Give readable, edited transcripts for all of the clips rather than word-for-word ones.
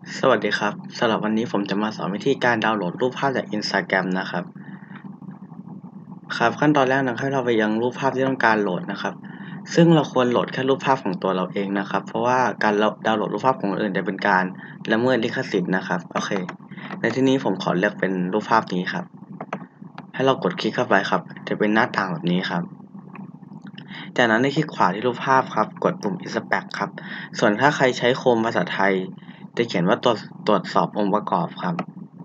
สวัสดีครับสำหรับวันนี้ผมจะมาสอนวิธีการดาวน์โหลดรูปภาพจาก Instagram นะครับขั้นตอนแรกให้เราไปยังรูปภาพที่ต้องการโหลดนะครับซึ่งเราควรโหลดแค่รูปภาพของตัวเราเองนะครับเพราะว่าการดาวน์โหลดรูปภาพของคนอื่นจะเป็นการละเมิดลิขสิทธิ์นะครับโอเคในที่นี้ผมขอเลือกเป็นรูปภาพนี้ครับให้เรากดคลิกเข้าไปครับจะเป็นหน้าต่างแบบนี้ครับจากนั้นให้คลิกขวาที่รูปภาพครับกดปุ่ม Extract ครับส่วนถ้าใครใช้โคมภาษาไทยจะเขียนว่าตรวจสอบองค์ประกอบครับ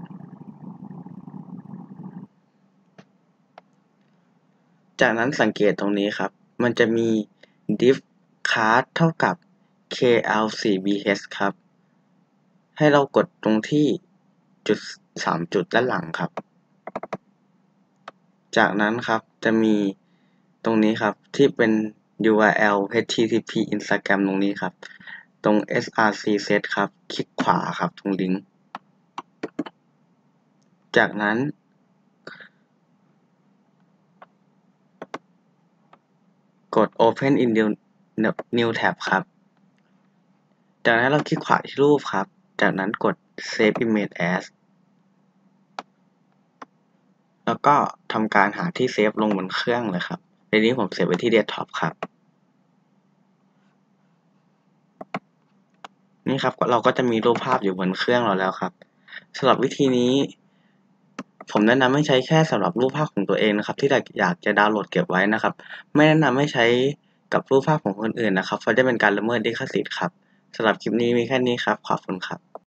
จากนั้นสังเกตตรงนี้ครับมันจะมี div card เท่ากับ kl4bh ครับให้เรากดตรงที่จุด3จุดด้านหลังครับจากนั้นครับจะมีตรงนี้ครับที่เป็น URL http Instagram ตรงนี้ครับตรง src set ครับคลิกขวาครับตรงลิงก์จากนั้นกด open in new tab ครับจากนั้นเราคลิกขวาที่รูปครับจากนั้นกด save image as แล้วก็ทำการหาที่เซฟลงบนเครื่องเลยครับในนี้ผมเซฟไว้ที่เดสก์ท็อปครับนี่ครับเราก็จะมีรูปภาพอยู่บนเครื่องเราแล้วครับสำหรับวิธีนี้ผมแนะนำให้ใช้แค่สำหรับรูปภาพของตัวเองนะครับที่อยากจะดาวน์โหลดเก็บไว้นะครับไม่แนะนำให้ใช้กับรูปภาพของคนอื่นนะครับเพราะจะเป็นการละเมิดลิขสิทธิ์ครับสำหรับคลิปนี้มีแค่นี้ครับขอบคุณครับ